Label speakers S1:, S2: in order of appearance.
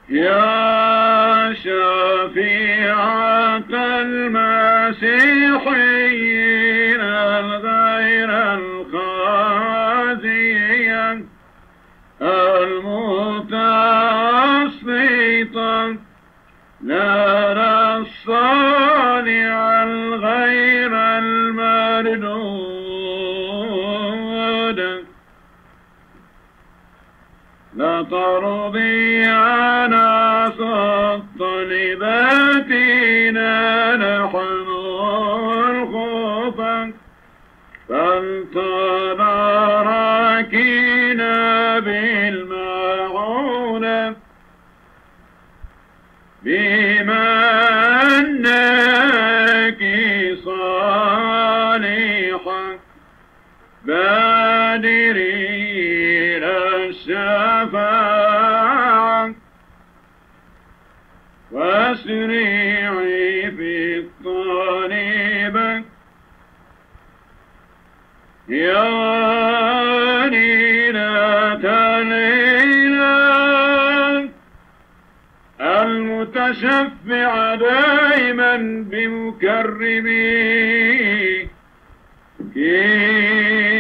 S1: يا شفيعة المسيحيين الغير الخازية المتوسطة، نرى الصانع الغير المردود، لا ترضي عنا طلباتنا نحن الخوفا، فلتباركينا بالمعونة بما أنك صالحة بادرين الشفاعة، واسرعي في الطالبة يا نيلة الليلة المتشفع دائما بمكرمي